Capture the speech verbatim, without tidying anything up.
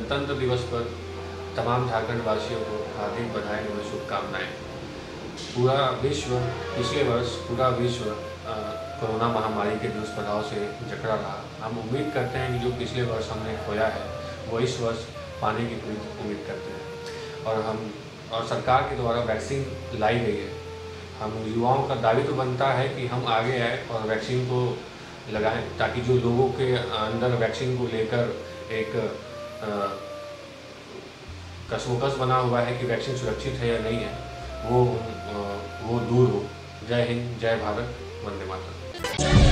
गणतंत्र दिवस पर तमाम झारखंड वासियों को हार्दिक बधाई एवं शुभकामनाएं। पूरा विश्व पिछले वर्ष पूरा विश्व कोरोना महामारी के दुष्प्रभाव से जकड़ा रहा। हम उम्मीद करते हैं कि जो पिछले वर्ष हमने खोया है वो इस वर्ष पाने की पूरी उम्मीद करते हैं। और हम और सरकार के द्वारा वैक्सीन लाई गई है। हम युवाओं का दायित्व तो बनता है कि हम आगे आए और वैक्सीन को लगाएं, ताकि जो लोगों के अंदर वैक्सीन को लेकर एक कशमकश बना हुआ है कि वैक्सीन सुरक्षित है या नहीं है, वो वो दूर हो। जय हिंद, जय भारत, वंदे मातरम।